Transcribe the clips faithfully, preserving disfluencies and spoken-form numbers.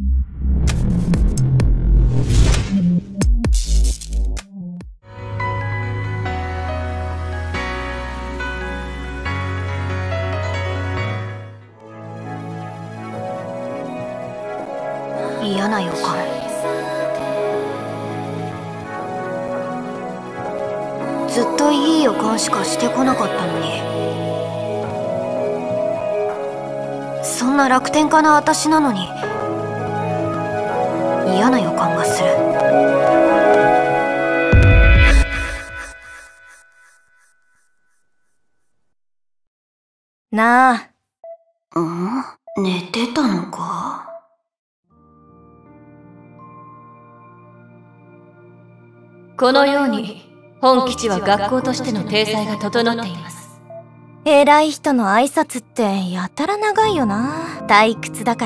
嫌な予感。ずっといい予感しかしてこなかったのに、そんな楽天家な私なのに嫌な予感がする。 なあ。 うん？寝てたのか？ このように本基地は学校としての体裁が整っています。 偉い人の挨拶ってやたら長いよな。退屈だから。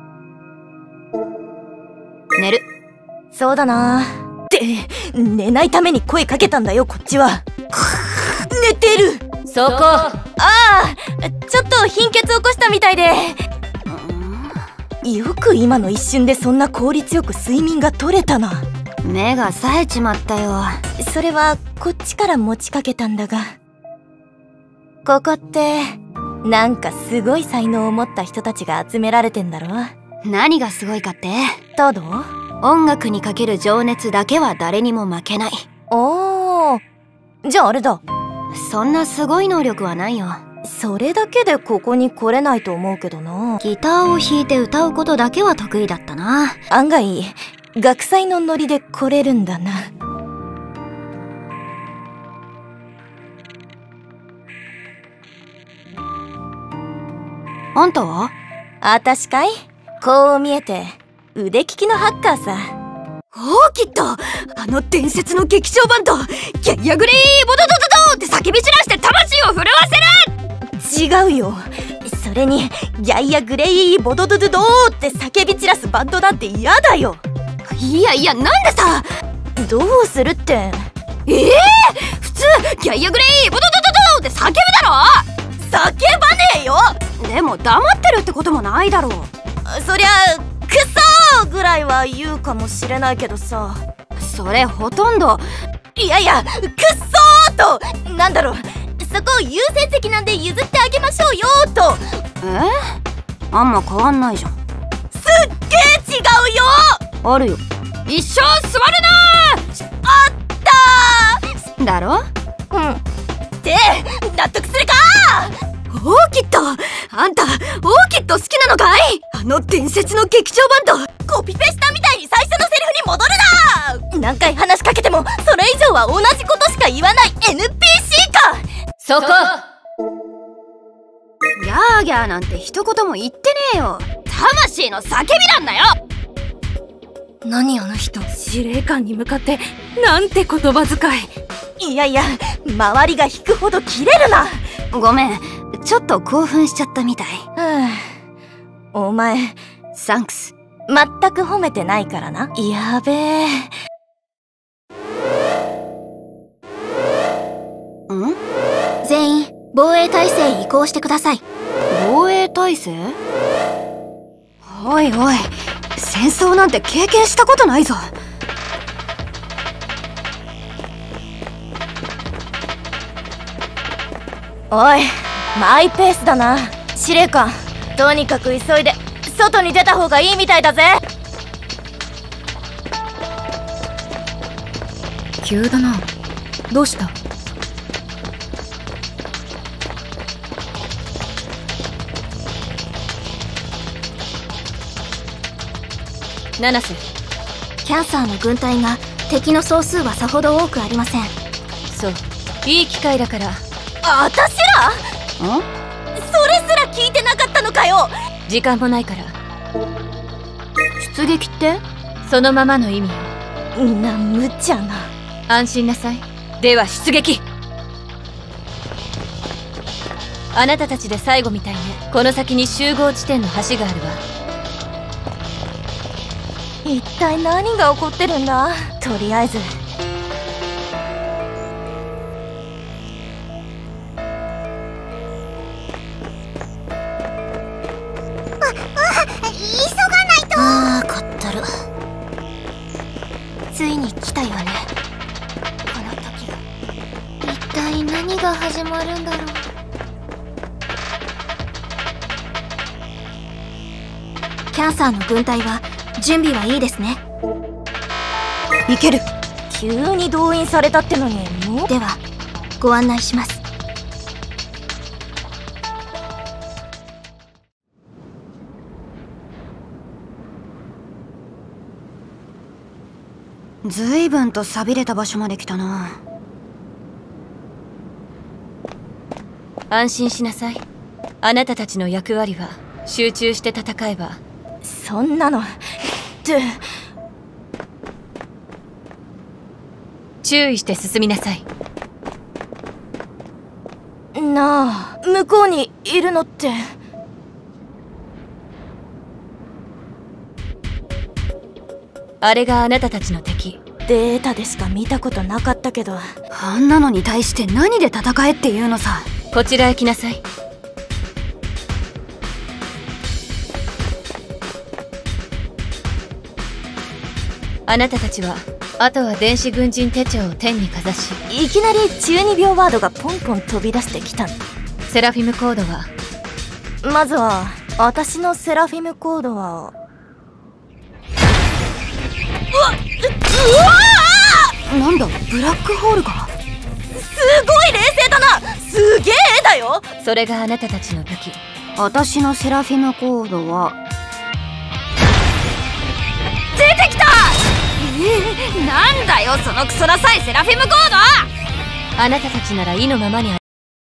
寝る。 そうだな。って寝ないために声かけたんだよ、こっちは。寝てる。 そこ。 ああ、ちょっと貧血起こしたみたいで。よく今の一瞬でそんな効率よく睡眠が取れたな。 目が冴えちまったよ。 それはこっちから持ちかけたんだが、ここってなんかすごい才能を持った人たちが集められてんだろ。 何がすごいかって？ トド？ 音楽にかける情熱だけは誰にも負けない。 おー、じゃああれだ。 そんなすごい能力はないよ。 それだけでここに来れないと思うけどな。 ギターを弾いて歌うことだけは得意だったな。 案外学祭のノリで来れるんだな。 あんたは？ あたしかい？こう見えて腕利きのハッカーさ。 オーキッド！あの伝説の劇場バンド、ギャイアグレイボドドドドーって叫び散らして魂を震わせる！ 違うよ。それにギャイアグレイボドドドドーって叫び散らすバンドなんて嫌だよ。 いやいや、なんでさ。 どうするって。 ええー、普通ギャイアグレイボドドドドーって叫ぶだろ。 叫ばねえよ。 でも黙ってるってこともないだろう。 そりゃクソーぐらいは言うかもしれないけどさ。 それほとんど。 いやいや、クッソーとなんだろう、そこを優先席なんで譲ってあげましょうよーと。 え？あんま変わんないじゃん。 すっげー違うよ。 あるよ。一生座るなー。 あったーだろ。 うんって納得するかー。オーキッド、あんたオーキッド好きなのかい？あの伝説の劇場バンド。 コピペしたみたいに最初のセリフに戻るな。何回話しかけてもそれ以上は同じことしか言わない エヌピーシー か。 そこ。 ギャーギャーなんて一言も言ってねえよ。魂の叫びなんだよ。 何あの人。 司令官に向かってなんて言葉遣い。いやいや、周りが引くほどキレるな。 ごめん、ちょっと興奮しちゃったみたい。 はあ、お前サンクス。 全く褒めてないからな。やべえ。 ん？ 全員防衛態勢移行してください。 防衛態勢？おいおい、戦争なんて経験したことないぞ。 おい、マイペースだな。司令官、とにかく急いで外に出た方がいいみたいだぜ。 急だな。どうした？七瀬。 キャンサーの軍隊が敵の総数はさほど多くありません。 そう、いい機会だから。 あたしら？ ん？ それすら聞いてなかったのかよ。 時間もないから。 出撃って？ そのままの意味よ。 な、無茶な。 安心なさい。では出撃。あなたたちで最後みたいね。この先に集合地点の橋があるわ。 一体何が起こってるんだ。とりあえず急がないと。 始まるんだろう。キャンサーの軍隊は準備はいいですね。 いける。 急に動員されたってのにもう。ではご案内します。 ずいぶんと寂れた場所まで来たな。 安心しなさい。あなたたちの役割は集中して戦えば。 そんなのって注意して進みなさい。 なあ、向こうにいるのって。 あれがあなたたちの敵。 データでしか見たことなかったけど。 あんなのに対して何で戦えっていうのさ。 こちらへ来なさい。あなたたちはあとは電子軍人手帳を天にかざし。 いきなり中二病ワードがポンポン飛び出してきたの。 セラフィムコードはまずは私のセラフィムコードは。うわっ、うわーなんだ、ブラックホールか。 すごい冷静だな。すげえだよ。 それがあなたたちの武器。 私のセラフィムコードは出てきた。 えー、なんだよそのクソダサいセラフィムコード。 あなたたちなら意のままに。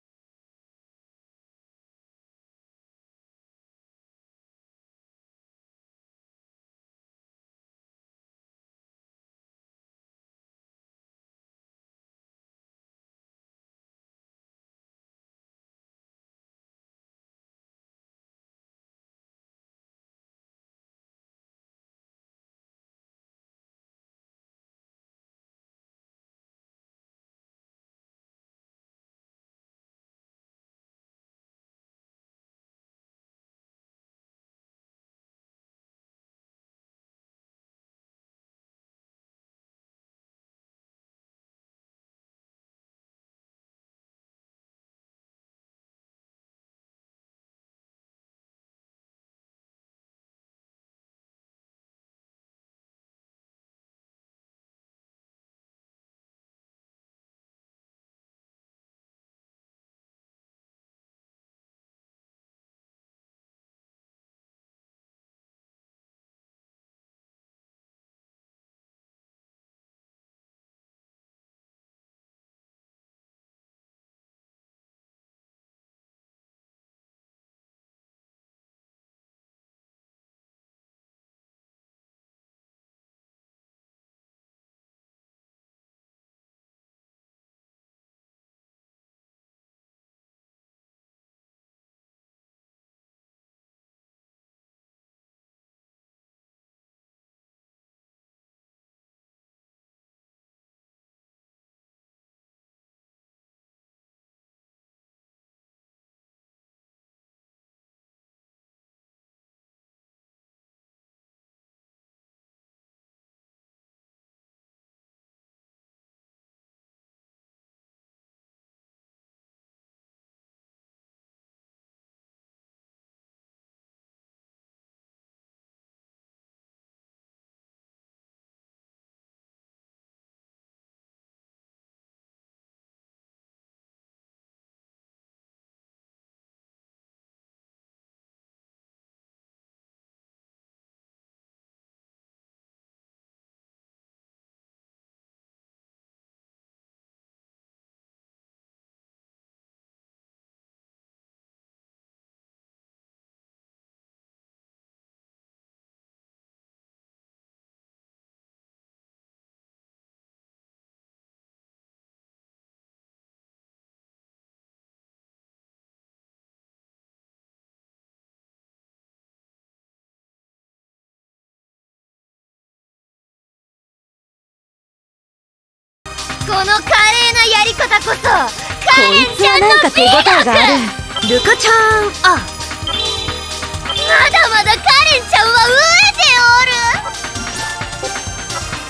この華麗なやり方こそカレンちゃんのなんか手応えがある。ルカちゃん、あ、 まだまだカレンちゃんは飢えて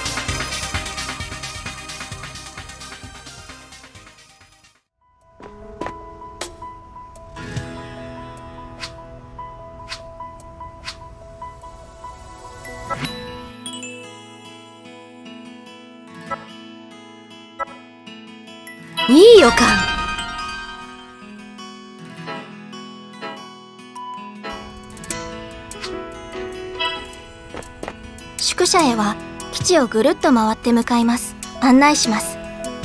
おる。 いい予感。 宿舎へは基地をぐるっと回って向かいます。案内します。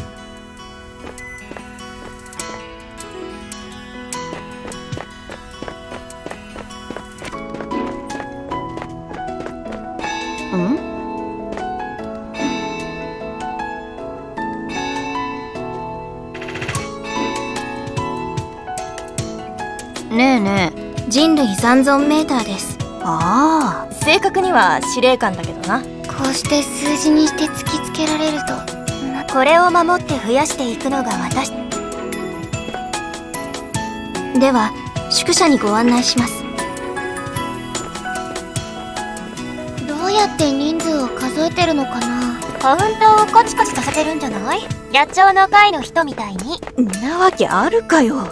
ん？ ねえねえ、人類残存メーターです。 ああ、 正確には司令官だけどな。こうして数字にして突きつけられると、これを守って増やしていくのが私。では宿舎にご案内します。どうやって人数を数えてるのかな。カウントをコチコチさせてるんじゃない？野鳥の会の人みたいに。 なわけあるかよ。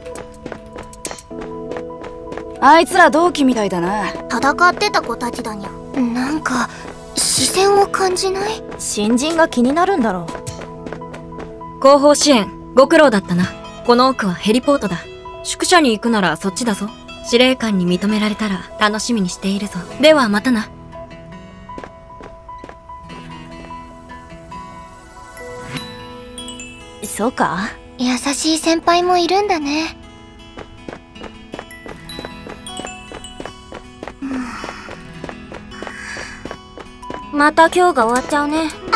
あいつら同期みたいだな。 戦ってた子たちだにゃ。なんか視線を感じない？新人が気になるんだろう。 後方支援ご苦労だったな。この奥はヘリポートだ。宿舎に行くならそっちだぞ。司令官に認められたら楽しみにしているぞ。ではまたな。 そうか、優しい先輩もいるんだね。また今日が終わっちゃうね。明日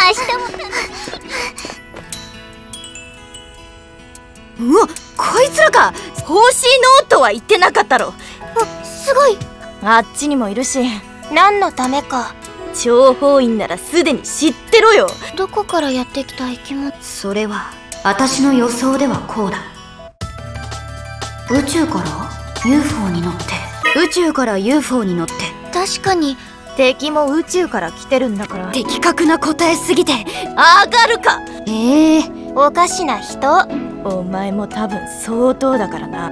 も。 うわ、こいつらか。方針ノートは言ってなかったろ。 あ、すごい。あっちにもいるし、何のためか。 諜報員ならすでに知ってろよ。 どこからやってきた生き物？ それは私の予想ではこうだ。宇宙から ユーフォー に乗って宇宙から ユーフォー に乗って。 確かに敵も宇宙から来てるんだから。 的確な答えすぎて上がるか。 ええー、おかしな人。お前も多分相当だからな。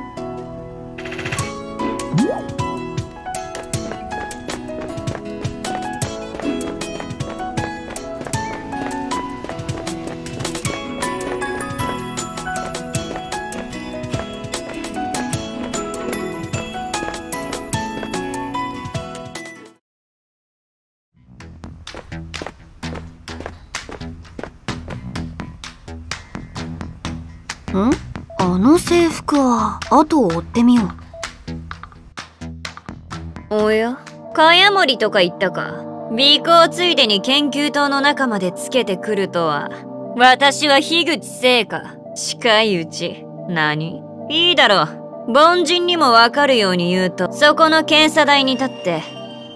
ん？あの制服は後を追ってみよう。おや、茅森とか言ったか。尾行ついでに研究棟の中までつけてくるとは。私は樋口聖か。近いうち。何？いいだろう。凡人にもわかるように言うと、そこの検査台に立って。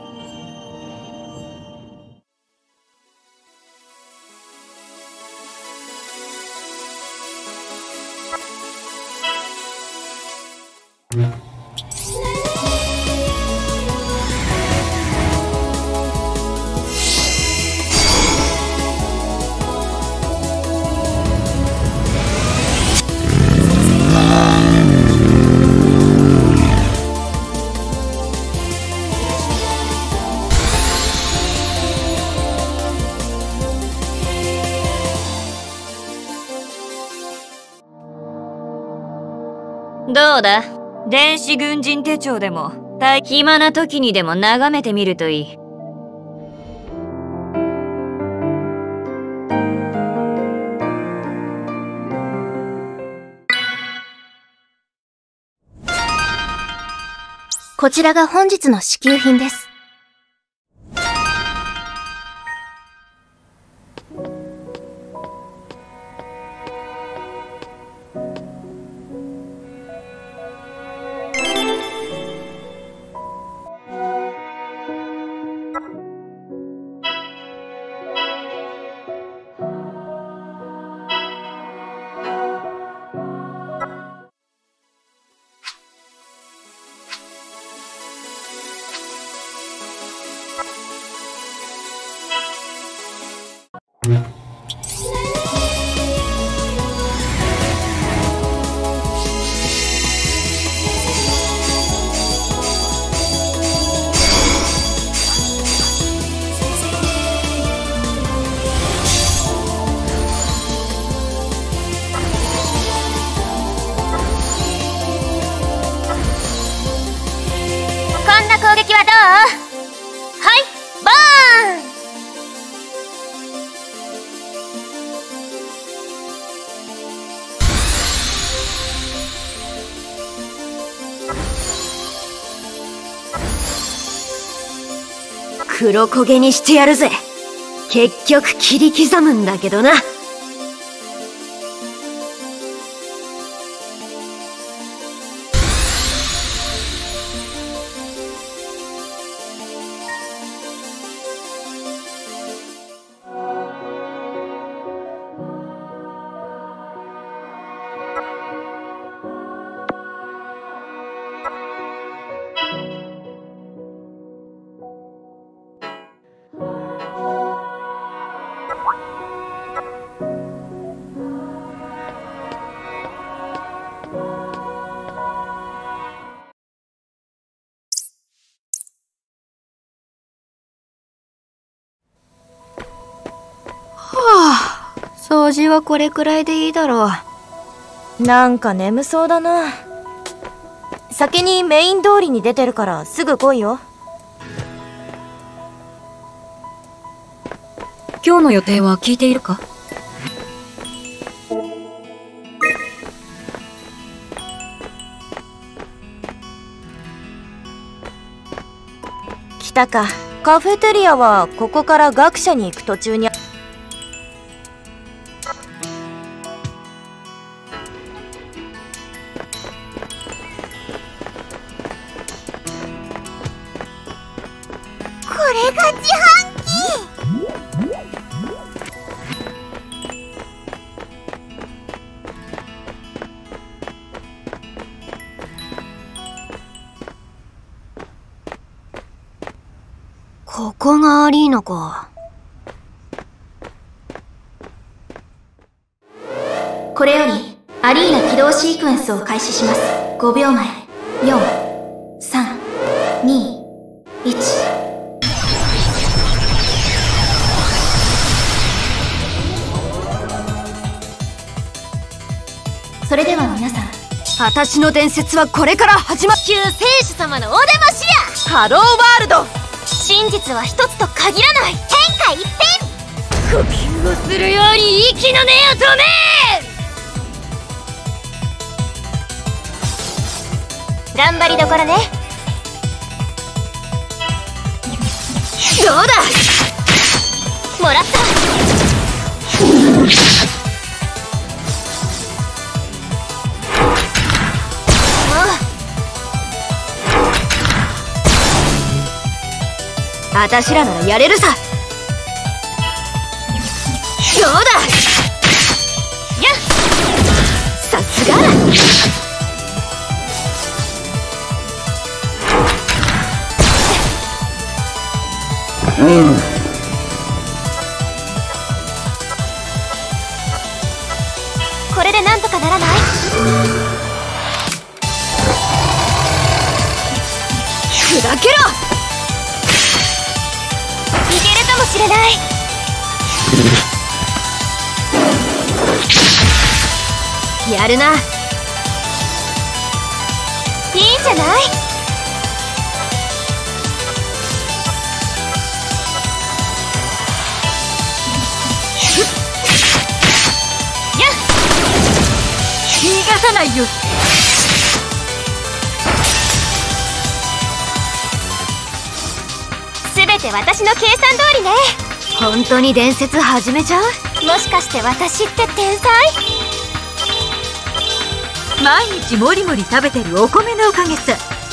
どうだ？電子軍人手帳でも、暇な時にでも眺めてみるといい。 こちらが本日の支給品です。 黒焦げにしてやるぜ。結局切り刻むんだけどな。 掃除はこれくらいでいいだろう。なんか眠そうだな。先にメイン通りに出てるからすぐ来いよ。 今日の予定は聞いているか？ 来たか。カフェテリアはここから学舎に行く途中に。 ここがアリーナか。 これよりアリーナ起動シークエンスを開始します。ごびょうまえ。よん、さん、に、いち。それでは皆さん、 私の伝説はこれから始まる。 救世主様のお出ましや。ハローワールド。真実は一つと限らない。天下一品。 呼吸をするように息の根を止め。 頑張りどころね。 どうだ。 もらった。 あたしらならやれるさ。どうだ。 やっ、 さすがだ。 うん。これでなんとかならない？ 砕けろ。 いけるかもしれない。 やるな。 いいんじゃない？やっ、 逃がさないよ。 すべて私の計算通りね。 本当に伝説始めちゃう？ もしかして私って天才？ 毎日もりもり食べてるお米のおかげさ。